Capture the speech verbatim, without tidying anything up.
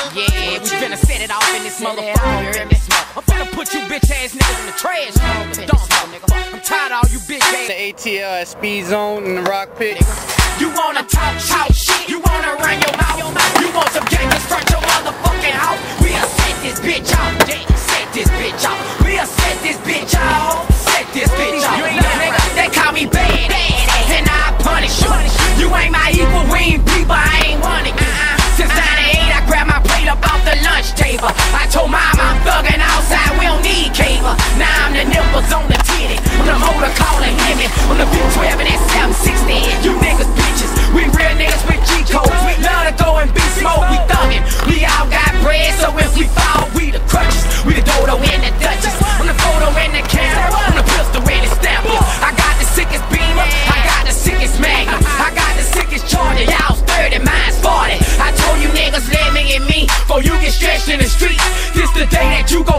Yeah, we finna set it off in this motherfucker. You hear me? I'm finna put you bitch ass niggas in the trash. Don't smoke, nigga. I'm tired of all you bitch ass. The A T L at Speed Zone in the Rock Pit. You wanna talk, talk shit? You wanna run your mouth? You want some gangsters front your motherfucking house? We'll set this bitch off. Set this bitch off. We'll set this bitch off. Set this bitch off. Nigga, they call me bad ass, and I punish you. You ain't my equal, we ain't people, I ain't want it. Since ninety-eight, I grabbed my plate up off the lunch table. I told mama I'm thugging outside, we don't need cable. Now I'm the nipples on the titty. I'm the motor calling him. I'm the V twelve and that seven sixty. You niggas bitches, we real niggas with G codes. We love to go and be smoke, we thuggin'. We all got bread, so if we fall, we the crutches. We the dodo and the duchess. I'm the photo and the camera. I'm the pistol and the stamper. I got the sickest beamer, I got the sickest magnum, I got the sickest charger. Y'all's thirty, mine's forty. I told you niggas let me get me, before you get stretched in the street. This the day that you go